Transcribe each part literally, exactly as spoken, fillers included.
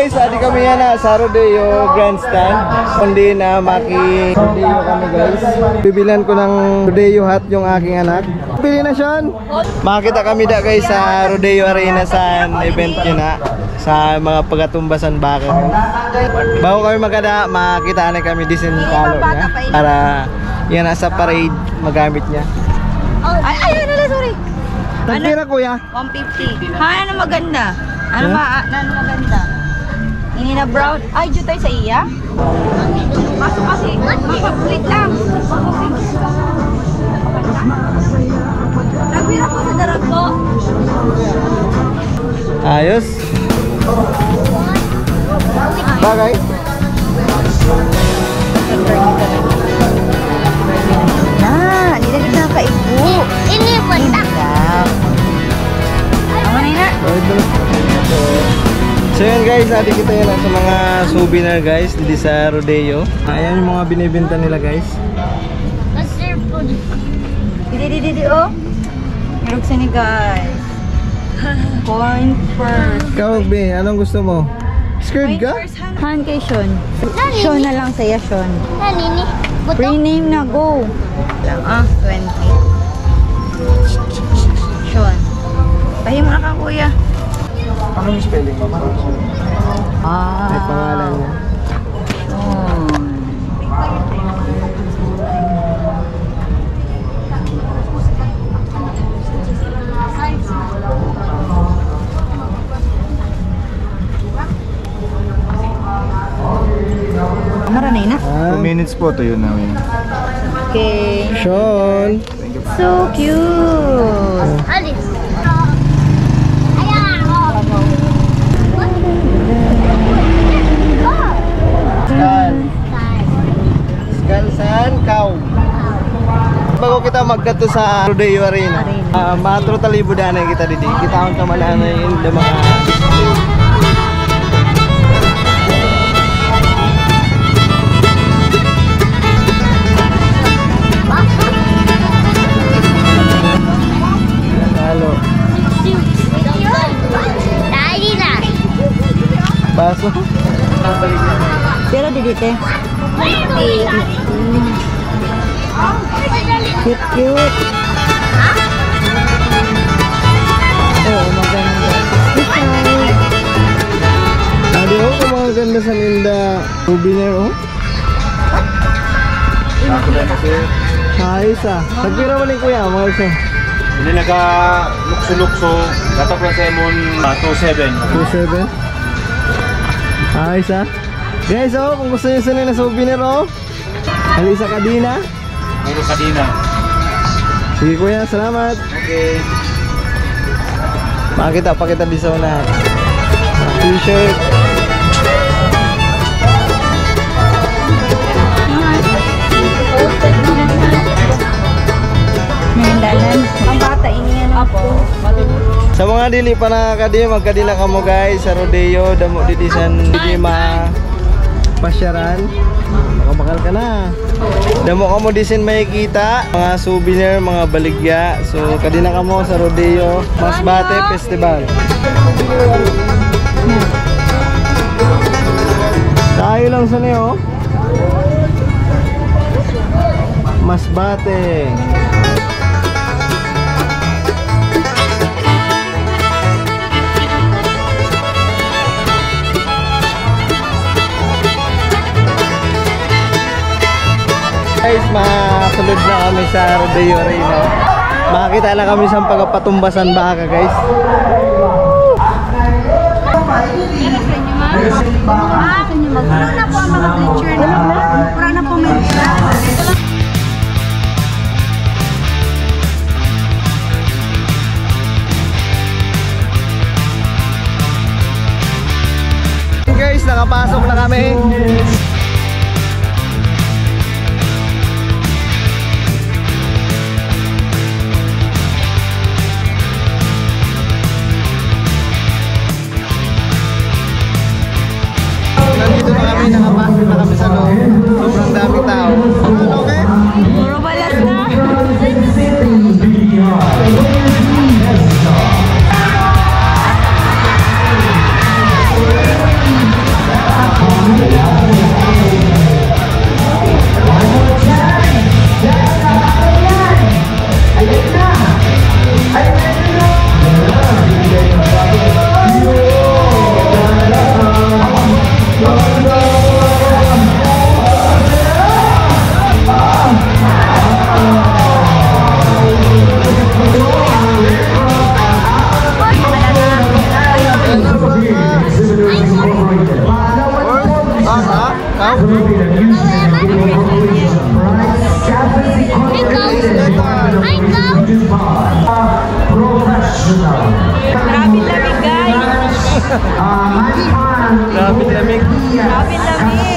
guys, adi kami yan na sa Rodeo Grandstand. Kundi na maki Rodeo kami guys. Bibilan ko ng Rodeo hat yung aking anak. Pili na Sean. Makita kami da guys sa Rodeo Arena sa event yun na. Sa mga pagatumbasan baka. Bago kami magada, makita na kami disin kalo niya. Para yan sa parade magamit niya. Ay, ay, ay, sorry. Tagpira kuya? one fifty. Ha, ano maganda? Ano ba? Ano maganda? Ini na brown. Ay, dito tayo sa iya? Masok kasi. Wait lang. Nagpira po sa darag ko. Ayos. Bagay. Nah, hindi na kita kaibu. Ini benda. Ano na ina? So yun guys, natin kita yan sa mga souvenir guys dito sa Rodeo. Ayan yung mga binibenta nila guys. Didi didi didi oh. Mirog sa ni guys. Coin first. Ikaw be, anong gusto mo? Skirt ka? Han kay Sean. Sean na lang saya Sean. Nini? Free name na go. Lang ah, twenty. Sean. Tahim na ka kuya. Anong spelling mo? Ah. May pangalan niya. Sean. Maranay na. two minutes po to yun namin. Okay. Sean. So cute. Alis. Skal. Skal San Cow. Bago kita magkato sa Rodeo Arena, uh, matro talibo dana kita didi. Kita ang kamanana yung mga baso. Pero dito eh. Cute cute. Oh, maganda. Adi oh, kung mga ganda sa ninda souvenir oh. Ako na kasi. Ayos ah. Nagpira mo ni kuya, mga isa. Hindi naka-lukso-lukso. Gatok na sa Emon two seven. two seven? Ayos ah. Guys oh, kung gusto nyo sunod na souvenir oh, halisa kadina. Puro kadina. Sige kuya, salamat. Okay. Pakita, pakita di sa unahan. T-shirt. Nandalan. Ang bata ini yan apo. Sa mga dili pa nakakadi, magkadila ka mo guys sa Rodeo, damo didisan di ma pasyaran. Makabakal ka na. Damo ka mo disin makikita, mga souvenir, mga baligya. So kadina ka mo sa Rodeo Masbate Festival. Tayo lang sa niyo. Masbate. Guys, masulod na kami sa Rodeo Arena. Makakita na kami sa pagpatumbasan baka guys. Pura na po ang mga picture na. Pura na po may Guys, nakapasok na kami. Nandito na kami, nakapasok na kami sa loob. Sobrang daming tao. Grabe lamig. Grabe lamig.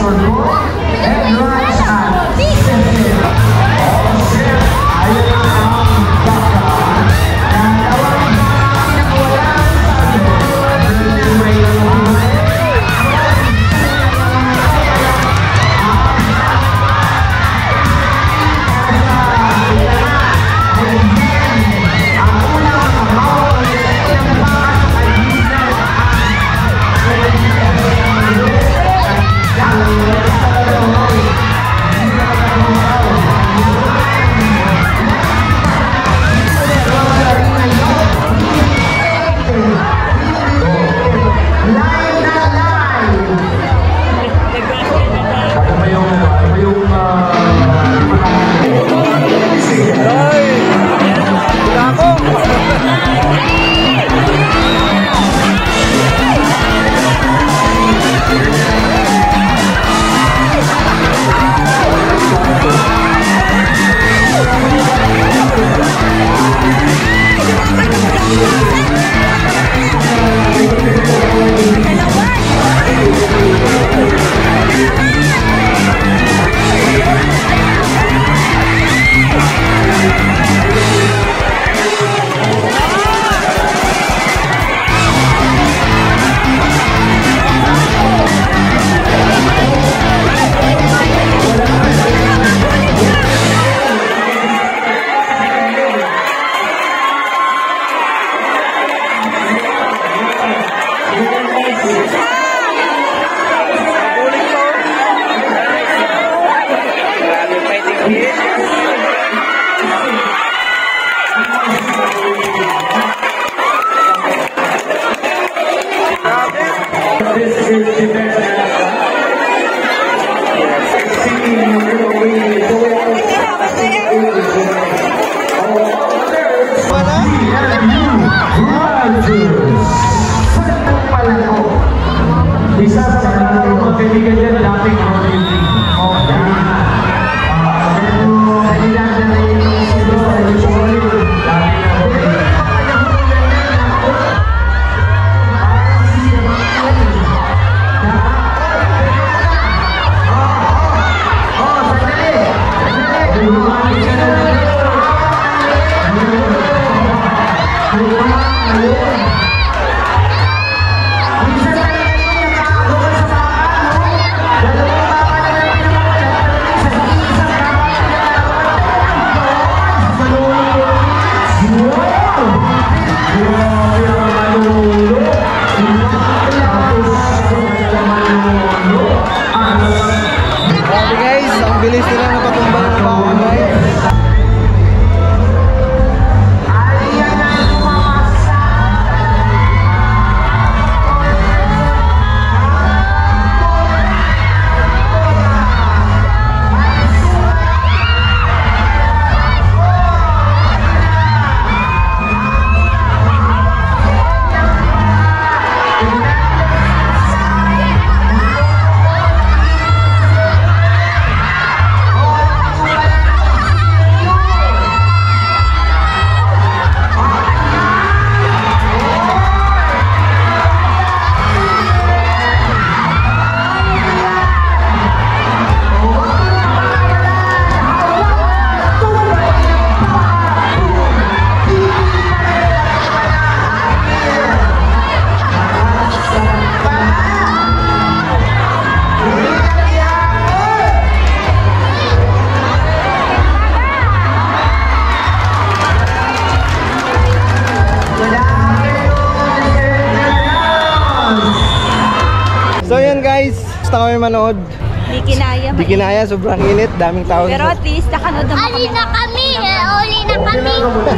So yun guys, gusto kami manood. Di kinaya. Di kinaya, sobrang init, daming tao. Pero at least nakanood naman kami. Ali na kami, uli na kami.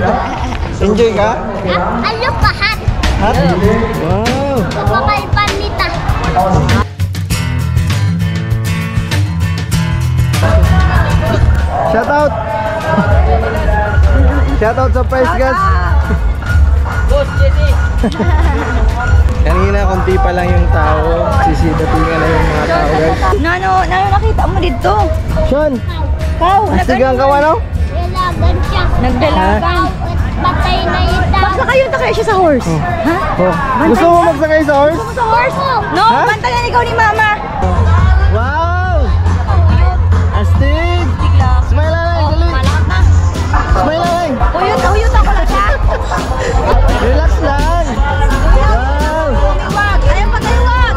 Enjoy ka? Alo pahat. Ha? Wow! Kapapalpan nita. Shout out! Shout out sa Price Gas! Boss Jenny! Kanina, konti pa lang yung tao. Sisidatingan na yung mga tao guys. Nano, nano nakita mo dito? Sean! Kau, Astigang ka wano? Dalagan siya. Nagdalagan. At Patay na yun. Magsakay yun kayo siya sa horse. Ha? Oh. Gusto mo magsakay sa horse? Sa horse? No, Ha? bantayan ikaw ni mama. Wow! Astig! Bigla. Smile lang, Oh, dali! malakad na. Smile lang! Uyot, uyot ako lang ha. Relax lang! Wow! Wag, ayaw pa tayo wag.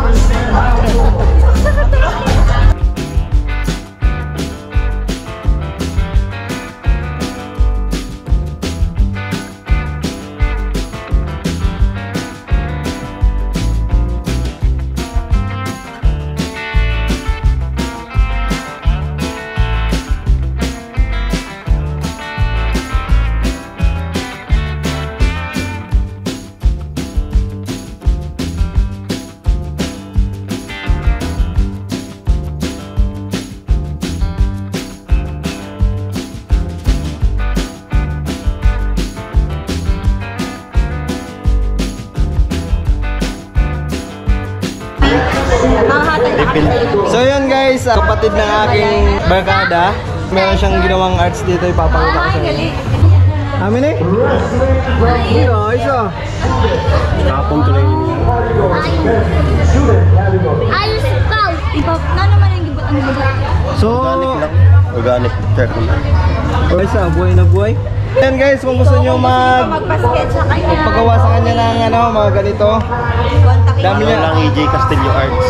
So yun guys, ah, kapatid ng aking barkada. Meron siyang ginawang arts dito, ipapakita ko sa inyo. Amin eh? Dito, isa. Kapon tuloy yun. Ayos ikaw. Iba, na naman yung gibot ang gibot. So, Organic. Check mo. guys, ah, buhay na buhay. Yan guys, kung gusto nyo mag Magpasket sa kanya. paggawa sa kanya ng ano, mga ganito. Kontakin Dami mo. niya. Lang E J Castillo Arts.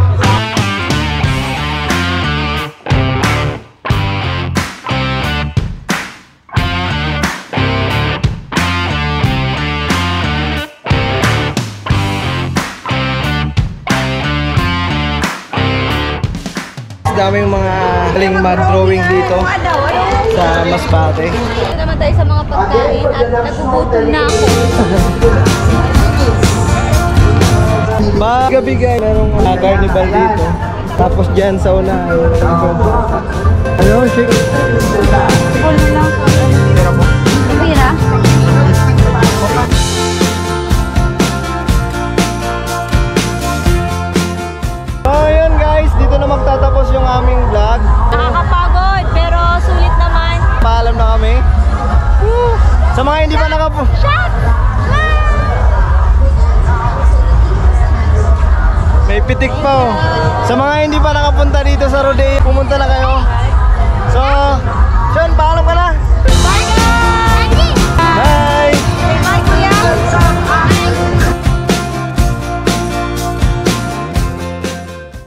Daming mga galing mag-drawing dito Mga daw, ano? sa Masbate. Ito naman tayo sa mga pagkain at nagugutom na ako. Magabi guys, merong uh, carnival dito. Tapos dyan sa una, ano, shake. Pira? So yun guys, dito na magtatapos yung aming vlog. Nakakapagod, pero sulit naman. Paalam na kami. Woo! Sa mga hindi pa nakapu... May pitik pa oh. Sa mga hindi pa nakapunta dito sa Rodeo,